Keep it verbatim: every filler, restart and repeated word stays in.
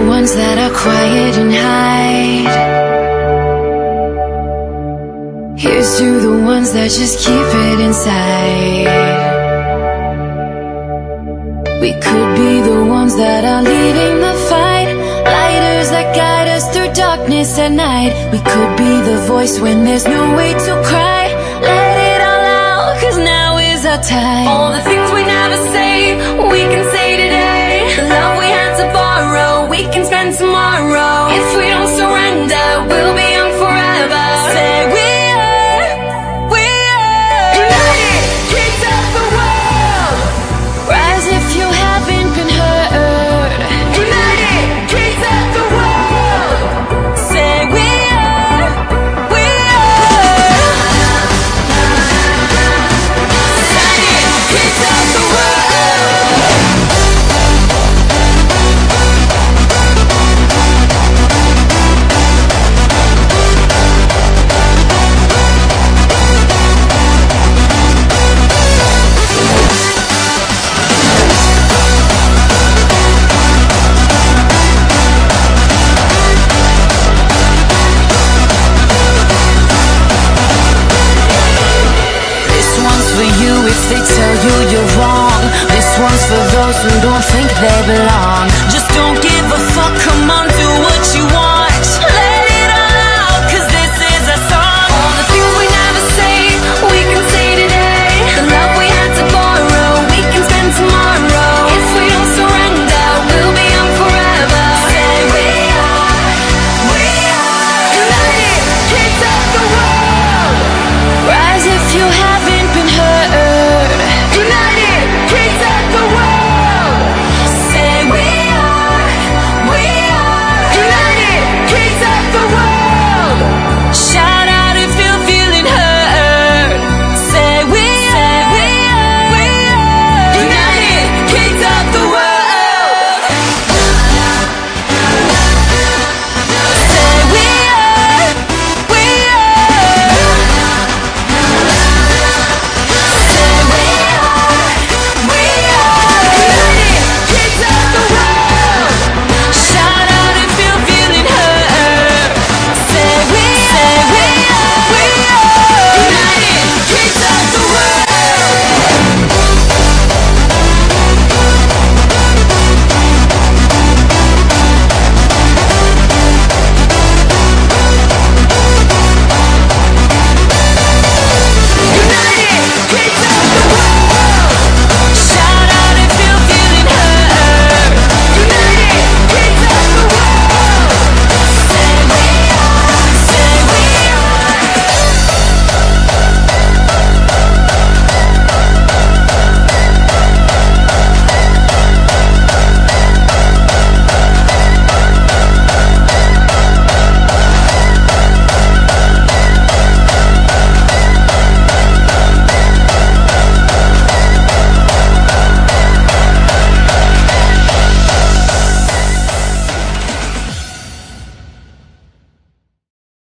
ones that are quiet and hide. Here's to the ones that just keep it inside. We could be the ones that are leading the fight, lighters that guide us through darkness at night. We could be the voice when there's no way to cry. Let it all out, cause now is our time. All the things we never say, we can say today. The love we had to borrow, we can spend tomorrow. If we don't surrender, we'll be young forever. Say we are, we are united, kids of the world. Rise if you haven't been heard. United, kids of the world. Say we are, we are united, kids of the world. If they tell you you're wrong, this one's for those who don't think they belong. Just don't give